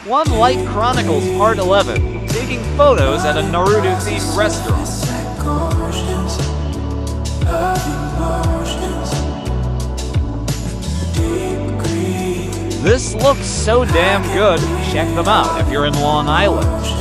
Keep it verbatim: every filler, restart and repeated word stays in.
One Light Chronicles Part eleven, taking photos at a Naruto-themed restaurant. This looks so damn good, check them out if you're in Long Island.